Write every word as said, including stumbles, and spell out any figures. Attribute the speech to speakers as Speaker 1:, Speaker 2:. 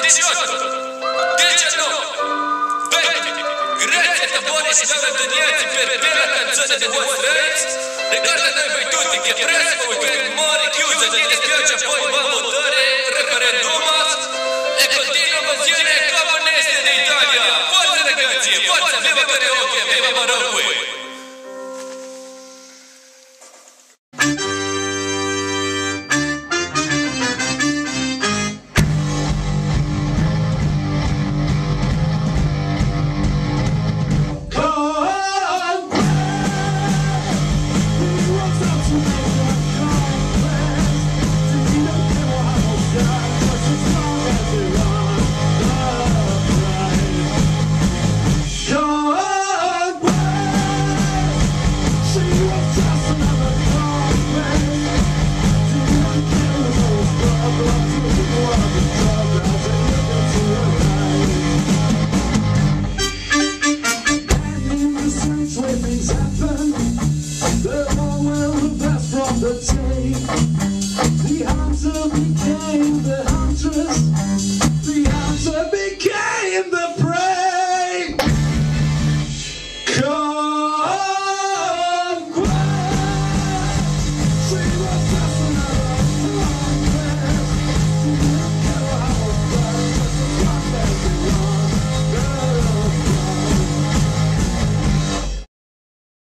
Speaker 1: diciotto, diciannove, venti. Grazie a buoni signori italiani per bella canzone di Wall Street. Ricordate voi tutti che presto il weekend muore chiuso